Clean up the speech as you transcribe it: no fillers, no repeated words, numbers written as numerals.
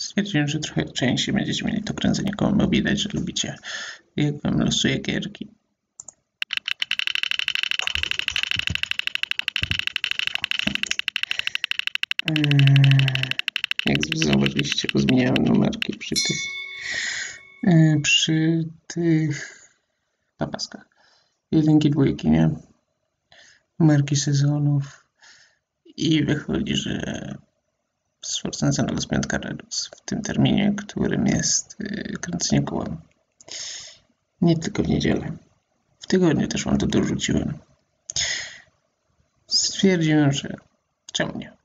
Stwierdziłem, że trochę częściej będziecie mieli to kręcenie kołem, bo widać, że lubicie, jak wam losuję gierki. Jak zauważyliście, pozmieniałem numerki przy tych papaskach. 1 i 2, nie? Numerki sezonów i wychodzi, że Sforza znalazł 5 Redux w tym terminie, którym jest kręcenie kołem. Nie tylko w niedzielę. W tygodniu też wam to dorzuciłem. Stwierdziłem, że czemu nie?